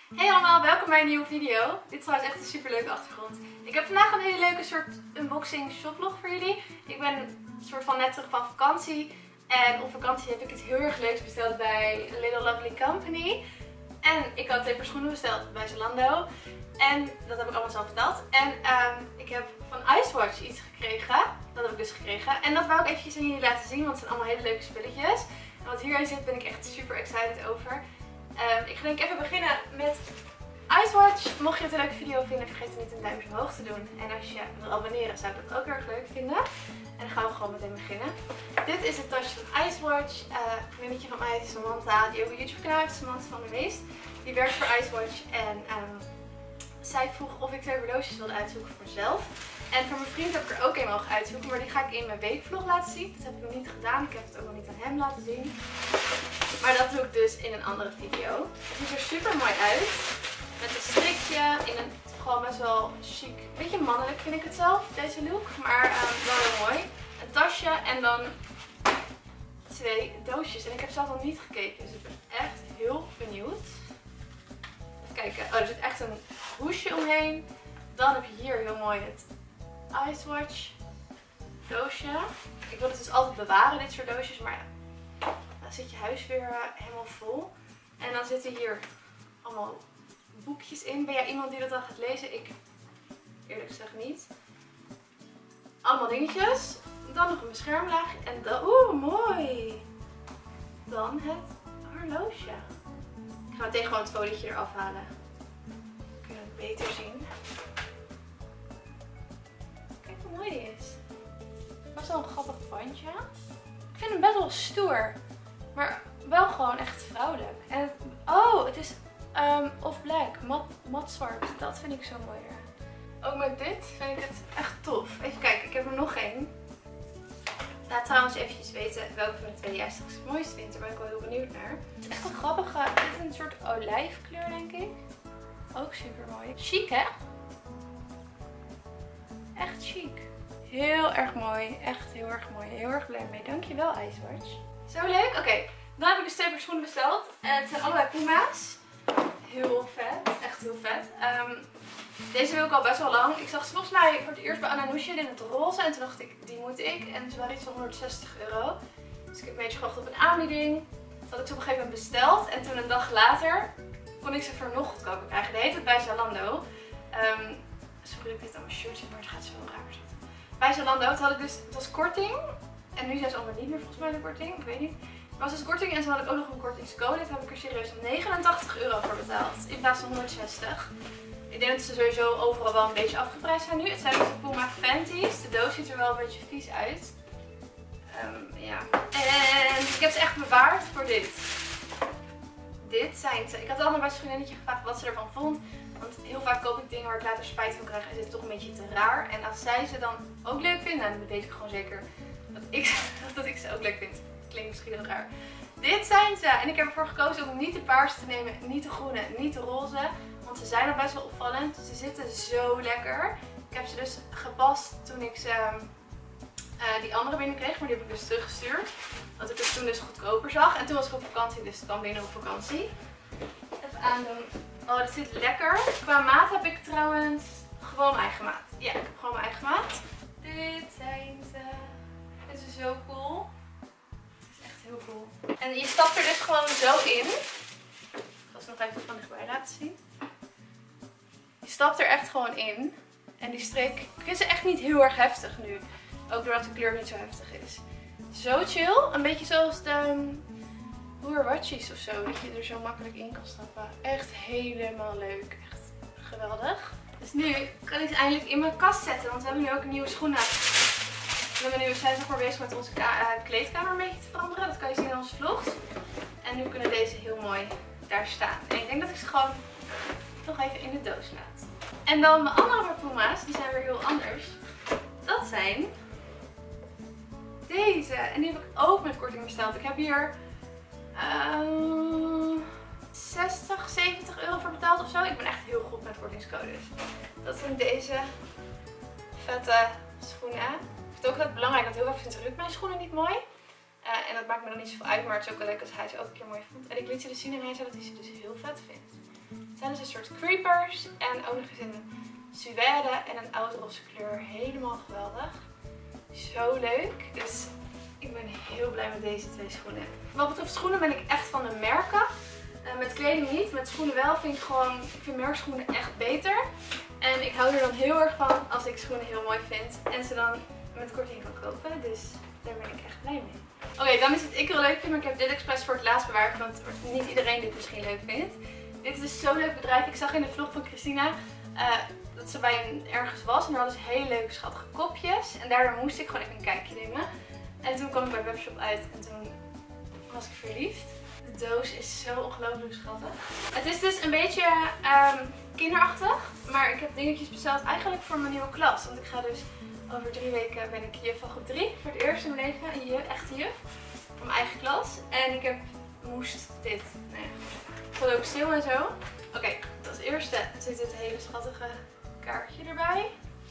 Hey allemaal, welkom bij een nieuwe video. Dit is trouwens echt een super leuke achtergrond. Ik heb vandaag een hele leuke soort unboxing shoplog voor jullie. Ik ben een soort van net terug van vakantie. En op vakantie heb ik iets heel erg leuks besteld bij Little Lovely Company. En ik had 2 paar schoenen besteld bij Zalando. En dat heb ik allemaal zelf betaald. En ik heb van Icewatch iets gekregen. Dat heb ik dus gekregen. En dat wou ik eventjes aan jullie laten zien, want het zijn allemaal hele leuke spulletjes. En wat hierin zit ben ik echt super excited over. Ik ga denk ik even beginnen met Icewatch. Mocht je het een leuke video vinden, vergeet dan niet een duimpje omhoog te doen. En als je wil abonneren, zou ik dat ook heel erg leuk vinden. En dan gaan we gewoon meteen beginnen. Dit is het tasje van Icewatch. Een vriendinnetje van mij is Samantha, die ook een YouTube kanaal heeft, Samantha van der Meest. Die werkt voor Icewatch en zij vroeg of ik 2 horloges wilde uitzoeken voor mezelf. En voor mijn vriend heb ik er ook een mogen uitzoeken, maar die ga ik in mijn weekvlog laten zien. Dat heb ik nog niet gedaan, ik heb het ook nog niet aan hem laten zien. Maar dat doe ik dus in een andere video. Het ziet er super mooi uit. Met een strikje, in een gewoon best wel chic, een beetje mannelijk vind ik het zelf, deze look. Maar wel heel mooi. Een tasje en dan 2 doosjes. En ik heb zelf nog niet gekeken, dus ik ben echt heel benieuwd. Even kijken. Oh, er zit echt een hoesje omheen. Dan heb je hier heel mooi het Icewatch doosje. Ik wil het dus altijd bewaren, dit soort doosjes, maar ja, dan zit je huis weer helemaal vol. En dan zitten hier allemaal boekjes in. Ben jij iemand die dat dan gaat lezen? Ik eerlijk gezegd niet. Allemaal dingetjes. Dan nog een beschermlaag. En dan, oeh, mooi. Dan het horloge. Ik ga meteen gewoon het folietje eraf halen. Dan kun je het beter zien. Kijk hoe mooi die is. Best wel een grappig bandje. Ik vind hem best wel stoer. Maar wel gewoon echt vrouwelijk. En het, oh, het is off black. Mat zwart. Dat vind ik zo mooi eraan. Ook met dit vind ik het echt tof. Even kijken, ik heb er nog één. Laat trouwens eventjes weten welke van de 2 jij straks het mooiste vindt. Daar ben ik wel heel benieuwd naar. Het is echt een grappige, dit is een soort olijfkleur denk ik. Ook super mooi. Chic hè? Echt chic. Heel erg mooi. Echt heel erg mooi. Heel erg blij mee. Dankjewel Icewatch. Zo leuk. Oké. Dan heb ik dus 2 paar schoenen besteld. Het zijn allebei Puma's. Heel vet. Echt heel vet. Deze wil ik al best wel lang. Ik zag ze volgens mij voor het eerst bij Ananousje in het roze. En toen dacht ik, die moet ik. En ze waren iets van €160. Dus ik heb een beetje gewacht op een aanbieding. Dat had ik ze op een gegeven moment besteld. En toen een dag later kon ik ze voor nog goedkoper krijgen. Die heet het bij Zalando. Sorry dat ik dit aan mijn shirt zit, maar het gaat zo raar zitten. Bij Zalando had ik dus, het was korting. En nu zijn ze allemaal niet meer volgens mij de korting. Ik weet niet. Maar het was dus korting en toen had ik ook nog een kortingscode. Dit heb ik er serieus €89 voor betaald. In plaats van 160. Ik denk dat ze sowieso overal wel een beetje afgeprijsd zijn nu. Het zijn dus de Puma Fenties. De doos ziet er wel een beetje vies uit. Ja. En ik heb ze echt bewaard voor dit. Dit zijn ze. Ik had allemaal bij zijn vriendinnetje gevraagd wat ze ervan vond. Want heel vaak koop ik dingen waar ik later spijt van krijg en is het toch een beetje te raar. En als zij ze dan ook leuk vinden, dan weet ik gewoon zeker dat ik ze ook leuk vind. Klinkt misschien heel raar. Dit zijn ze. En ik heb ervoor gekozen om niet de paarse te nemen, niet de groene, niet de roze. Want ze zijn al best wel opvallend. Ze zitten zo lekker. Ik heb ze dus gepast toen ik ze die andere binnenkreeg. Maar die heb ik dus teruggestuurd. Want ik het toen dus goedkoper zag. En toen was ik op vakantie, dus het kwam binnen op vakantie. Even aandoen. Oh, dat zit lekker. Qua maat heb ik trouwens gewoon mijn eigen maat. Ja, ik heb gewoon mijn eigen maat. Dit zijn ze. Dit is zo cool. Dit is echt heel cool. En je stapt er dus gewoon zo in. Ik ga ze nog even van dichtbij laten zien. Je stapt er echt gewoon in. En die strik, ik vind ze echt niet heel erg heftig nu. Ook doordat de kleur niet zo heftig is. Zo chill. Een beetje zoals de Huaraches of zo. Dat je er zo makkelijk in kan stappen. Echt helemaal leuk. Echt geweldig. Dus nu kan ik ze eindelijk in mijn kast zetten. Want we hebben nu ook nieuwe schoenen. We zijn nog maar bezig met onze kleedkamer een beetje te veranderen. Dat kan je zien in onze vlogs. En nu kunnen deze heel mooi daar staan. En ik denk dat ik ze gewoon nog even in de doos laat. En dan mijn andere paar Puma's. Die zijn weer heel anders. Dat zijn deze. En die heb ik ook met korting besteld. Ik heb hier 60, 70 euro voor betaald of zo. Ik ben echt heel goed met kortingscodes. Dat zijn deze vette schoenen. Ik vind het ook heel belangrijk, want heel veel vindt Ruud mijn schoenen niet mooi. En dat maakt me dan niet zoveel uit, maar het is ook wel leuk als hij ze ook een keer mooi vindt. En ik liet ze dus zien en hij zei dat hij ze dus heel vet vindt. Het zijn dus een soort creepers en ook nog eens in een suède en een oudroze kleur. Helemaal geweldig. Zo leuk. Dus ik ben heel blij met deze twee schoenen. Wat betreft schoenen ben ik echt van de merken. Met kleding niet, met schoenen wel. Ik vind merkschoenen echt beter. En ik hou er dan heel erg van als ik schoenen heel mooi vind. En ze dan met korting kan kopen. Dus daar ben ik echt blij mee. Oké, dan is het ik heel leuk vind. Maar ik heb dit expres voor het laatst bewaard. Want niet iedereen dit misschien leuk vindt. Dit is dus zo'n leuk bedrijf. Ik zag in de vlog van Christina dat ze bij ergens was. En daar hadden ze hele leuke schattige kopjes. En daardoor moest ik gewoon even een kijkje nemen. En toen kwam ik bij Webshop uit. En toen was ik verliefd. De doos is zo ongelooflijk schattig. Het is dus een beetje kinderachtig. Maar ik heb dingetjes besteld eigenlijk voor mijn nieuwe klas. Want ik ga dus over 3 weken ben ik juf van groep 3. Voor het eerst in mijn leven een echte juf. Van mijn eigen klas. En ik moest dit. Nou ja, gewoon ook stil en zo. Oké, als eerste zit dit hele schattige kaartje erbij.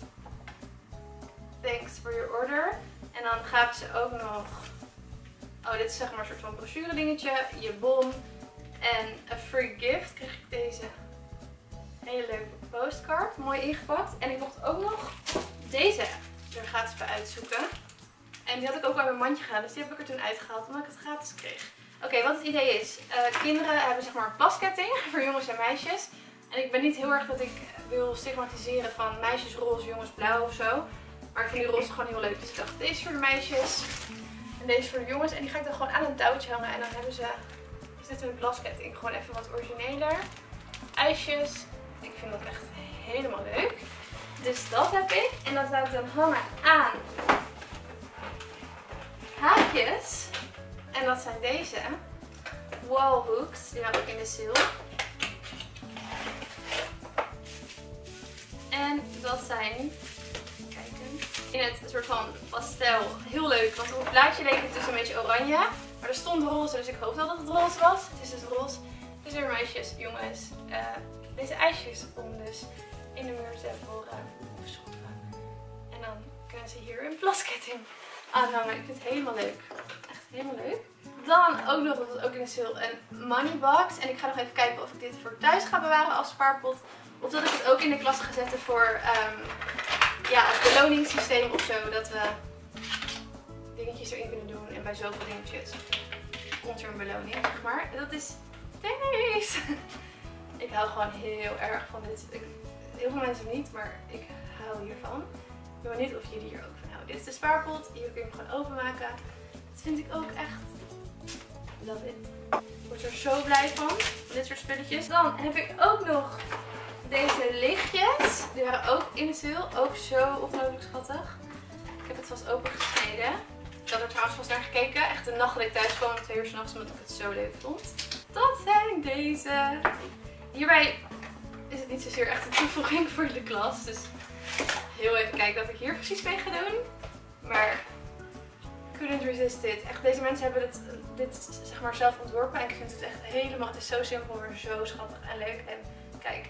Thanks for your order. En dan gaven ze ook nog... Oh, dit is zeg maar een soort van brochure dingetje. Je bon. En een free gift kreeg ik deze hele leuke postcard. Mooi ingepakt. En ik mocht ook nog deze er gratis bij uitzoeken. En die had ik ook bij mijn mandje gedaan. Dus die heb ik er toen uitgehaald omdat ik het gratis kreeg. Oké, wat het idee is. Kinderen hebben zeg maar een plasketting voor jongens en meisjes. En ik ben niet heel erg dat ik wil stigmatiseren van meisjes roze, jongens blauw of zo. Maar ik vind die roze gewoon heel leuk. Dus ik dacht, deze is voor de meisjes. En deze voor de jongens. En die ga ik dan gewoon aan een touwtje hangen. En dan hebben ze... Is dit een plasketting? Gewoon even wat origineler. IJsjes. Ik vind dat echt helemaal leuk. Dus dat heb ik. En dat zou ik dan hangen aan haakjes. En dat zijn deze. Wallhooks. Die had ik in de sale. En dat zijn... in het soort van pastel. Heel leuk, want op het plaatje leek het dus een beetje oranje. Maar er stond roze, dus ik hoop dat het roze was. Het is dus roze. Dus er meisjes, jongens, deze ijsjes om dus in de muur te boren of schroeven. En dan kunnen ze hier een plasketting aanhangen. Ik vind het helemaal leuk. Echt helemaal leuk. Dan ook nog, dat was ook in de sale, een moneybox. En ik ga nog even kijken of ik dit voor thuis ga bewaren als spaarpot. Of dat ik het ook in de klas ga zetten voor... ja, als beloningssysteem of zo, dat we dingetjes erin kunnen doen en bij zoveel dingetjes komt er een beloning, zeg maar. En dat is deze. Ik hou gewoon heel erg van dit. Heel veel mensen niet, maar ik hou hiervan. Ik ben benieuwd of jullie hier ook van houden. Dit is de spaarpot, hier kun je hem gewoon openmaken. Dat vind ik ook echt, love it. Ik word er zo blij van dit soort spulletjes. Dan heb ik ook nog deze lichtjes. Die waren ook in de sale. Ook zo ongelooflijk schattig. Ik heb het vast opengesneden. Ik had er trouwens vast naar gekeken. Echt de nacht dat ik thuis kwam om 2 uur 's nachts omdat ik het zo leuk vond. Dat zijn deze. Hierbij is het niet zozeer echt een toevoeging voor de klas. Dus heel even kijken wat ik hier precies mee ga doen. Maar couldn't resist it. Echt, deze mensen hebben dit zeg maar zelf ontworpen. En ik vind het echt helemaal, het is zo simpel, maar zo schattig en leuk. En kijk.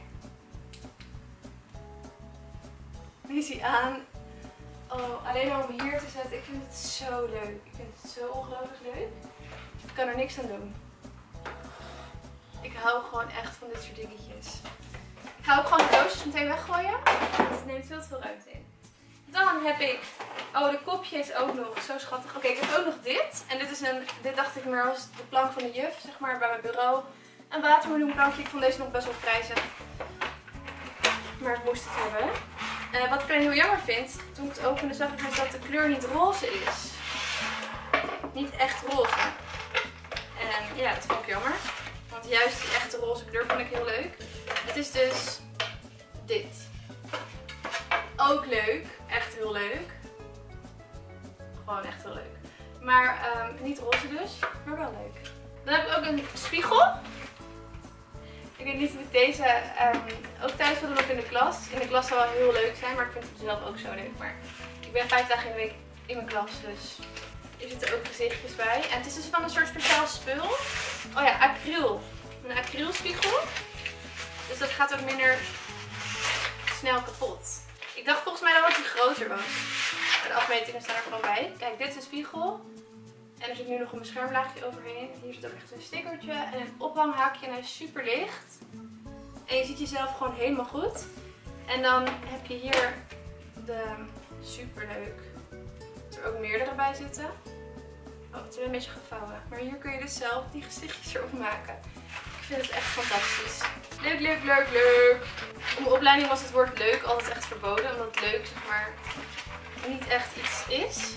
Die is hij aan. Oh, alleen maar om hier te zetten. Ik vind het zo leuk. Ik vind het zo ongelooflijk leuk. Ik kan er niks aan doen. Ik hou gewoon echt van dit soort dingetjes. Ik ga ook gewoon de doosjes meteen weggooien. Het neemt veel te veel ruimte in. Dan heb ik... Oh, de kopjes ook nog. Zo schattig. Oké, ik heb ook nog dit. En dit dacht ik meer als de plank van de juf, zeg maar, bij mijn bureau. Een watermeloenplankje. Ik vond deze nog best wel prijzig. Maar ik moest het hebben. Wat ik heel jammer vind, toen ik het opende zag ik dus dat de kleur niet roze is. Niet echt roze. En ja, dat vond ik jammer. Want juist die echte roze kleur vond ik heel leuk. Het is dus dit. Ook leuk. Echt heel leuk. Gewoon echt heel leuk. Maar niet roze dus, maar wel leuk. Dan heb ik ook een spiegel. Ik weet niet of ik deze ook thuis wil doen of in de klas. In de klas zou wel heel leuk zijn, maar ik vind het zelf ook zo leuk. Maar ik ben 5 dagen in de week in mijn klas, dus hier zitten ook gezichtjes bij. En het is dus van een soort speciaal spul. Oh ja, acryl. Een acrylspiegel. Dus dat gaat ook minder snel kapot. Ik dacht volgens mij dat het groter was. Maar de afmetingen staan er gewoon bij. Kijk, dit is een spiegel. En er zit nu nog een beschermlaagje overheen. Hier zit ook echt een stickertje en een ophanghaakje en hij is super licht. En je ziet jezelf gewoon helemaal goed. En dan heb je hier de superleuk dat er ook meerdere bij zitten. Oh, het is wel een beetje gevouwen. Maar hier kun je dus zelf die gezichtjes erop maken. Ik vind het echt fantastisch. Leuk, leuk, leuk, leuk. Op mijn opleiding was het woord leuk altijd echt verboden. Omdat leuk zeg maar niet echt iets is.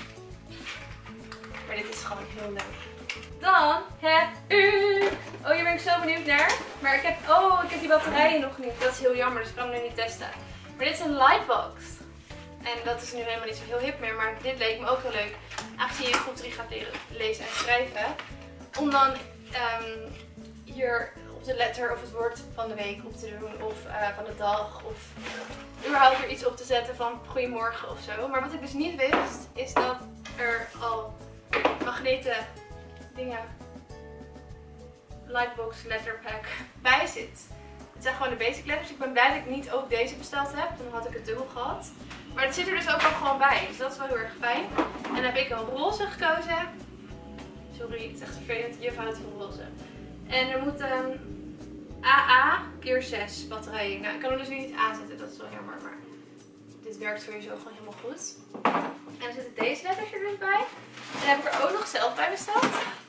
Maar dit is gewoon heel leuk. Dan heb ik... Oh, hier ben ik zo benieuwd naar. Maar ik heb die batterijen nog niet. Dat is heel jammer, dus ik kan hem nu niet testen. Maar dit is een lightbox. En dat is nu helemaal niet zo heel hip meer. Maar dit leek me ook heel leuk. Aangezien je in groep 3 gaat leren lezen en schrijven. Om dan hier op de letter of het woord van de week op te doen. Of van de dag. Of überhaupt er iets op te zetten van goedemorgen of zo. Maar wat ik dus niet wist, is dat er al magneten dingen, lightbox letterpack bij zit. Het zijn gewoon de basic letters. Ik ben blij dat ik niet ook deze besteld heb. Dan had ik het dubbel gehad. Maar het zit er dus ook al gewoon bij. Dus dat is wel heel erg fijn. En dan heb ik een roze gekozen. Sorry, het is echt vervelend. Juf houdt van roze. En er moet AA keer 6 batterijen. Nou, ik kan er dus nu niet aanzetten. Dat is wel jammer. Maar dit werkt sowieso gewoon helemaal goed. En dan zitten deze letters er dus bij. En dan heb ik er ook nog zelf bij besteld.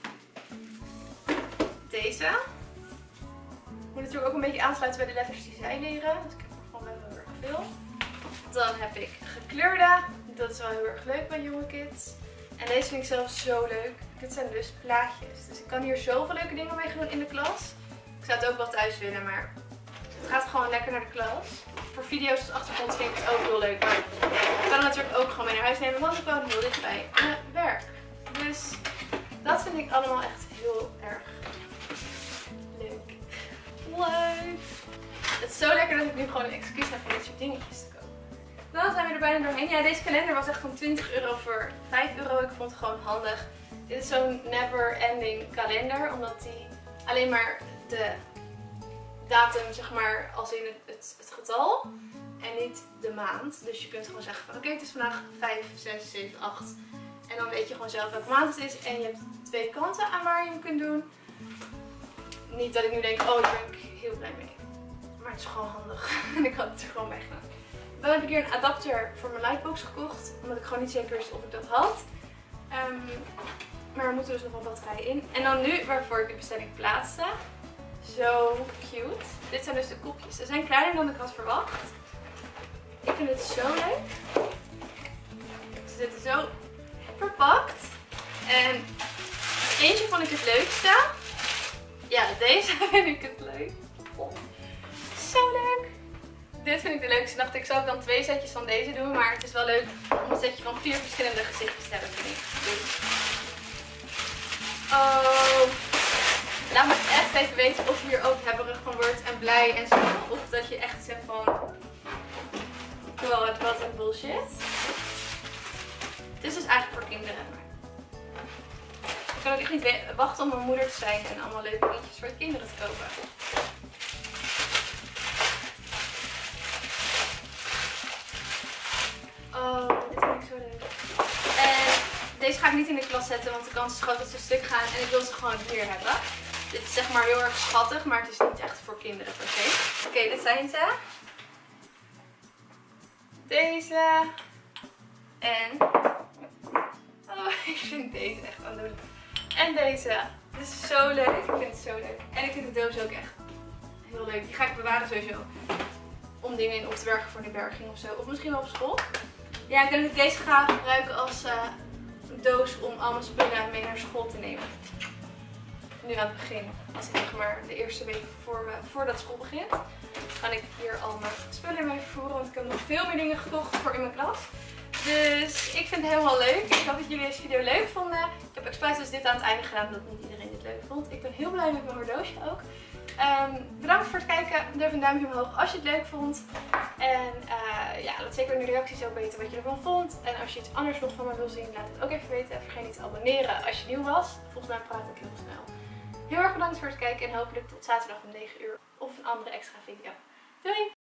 Deze. Moet natuurlijk ook een beetje aansluiten bij de letters die zij leren. Dus ik heb er gewoon wel heel erg veel. Dan heb ik gekleurde. Dat is wel heel erg leuk bij jonge kids. En deze vind ik zelf zo leuk. Dit zijn dus plaatjes. Dus ik kan hier zoveel leuke dingen mee gaan doen in de klas. Ik zou het ook wel thuis willen, maar het gaat gewoon lekker naar de klas. Voor video's als achtergrond vind ik het ook heel leuk. Maar ik kan het natuurlijk ook gewoon mee naar huis nemen, want ik woon heel dicht bij mijn werk. Dus dat vind ik allemaal echt heel erg leuk. Leuk! Het is zo lekker dat ik nu gewoon een excuus heb om dit soort dingetjes te kopen. Dan zijn we er bijna doorheen. Ja, deze kalender was echt van 20 euro voor 5 euro. Ik vond het gewoon handig. Dit is zo'n never ending kalender, omdat die alleen maar de datum, zeg maar, als in het getal en niet de maand. Dus je kunt gewoon zeggen van oké, het is vandaag 5, 6, 7, 8. En dan weet je gewoon zelf welke maand het is. En je hebt 2 kanten aan waar je hem kunt doen. Niet dat ik nu denk, oh, daar ben ik heel blij mee. Maar het is gewoon handig. En ik had het er gewoon bij gedaan. Dan heb ik hier een adapter voor mijn lightbox gekocht. Omdat ik gewoon niet zeker wist of ik dat had. Maar er moeten dus nog wel batterijen in. En dan nu waarvoor ik de bestelling plaatste. Zo cute. Dit zijn dus de kopjes. Ze zijn kleiner dan ik had verwacht. Ik vind het zo leuk. Ze zitten zo verpakt. En eentje vond ik het leukste. Ja, deze vind ik het leuk. Oh, zo leuk. Dit vind ik de leukste. Ik dacht, ik zou dan 2 setjes van deze doen. Maar het is wel leuk om een setje van 4 verschillende gezichtjes te hebben, vind ik. Dus. Oh. Laat me echt even weten of je hier ook hebberig van wordt en blij en zo. Of dat je echt zegt van, wow, wat een bullshit. Het is dus eigenlijk voor kinderen. Ik kan ook echt niet wachten om mijn moeder te zijn en allemaal leuke liedjes voor de kinderen te kopen. Oh, dit vind ik zo leuk. En deze ga ik niet in de klas zetten, want de kans is groot dat ze stuk gaan en ik wil ze gewoon hier hebben. Dit is zeg maar heel erg schattig, maar het is niet echt voor kinderen per se. Oké, dit zijn ze. Deze. En... oh, ik vind deze echt aandoenlijk. En deze. Dit is zo leuk. Ik vind het zo leuk. En ik vind de doos ook echt heel leuk. Die ga ik bewaren sowieso. Om dingen in op te werken voor de berging of zo. Of misschien wel op school. Ja, ik denk dat ik deze ga gebruiken als doos om al mijn spullen mee naar school te nemen. Nu aan het begin, als ik zeg maar de eerste week voordat school begint, ga ik hier al mijn spullen mee vervoeren. Want ik heb nog veel meer dingen gekocht voor in mijn klas. Dus ik vind het helemaal leuk. Ik hoop dat jullie deze video leuk vonden. Ik heb expres dus dit aan het einde gedaan, omdat niet iedereen dit leuk vond. Ik ben heel blij met mijn horloge ook. Bedankt voor het kijken. Doe een duimpje omhoog als je het leuk vond. En ja, laat zeker in de reacties ook weten wat je ervan vond. En als je iets anders nog van me wil zien, laat het ook even weten. En vergeet niet te abonneren als je nieuw was. Volgens mij praat ik heel snel. Heel erg bedankt voor het kijken en hopelijk tot zaterdag om 9 uur of een andere extra video. Doei!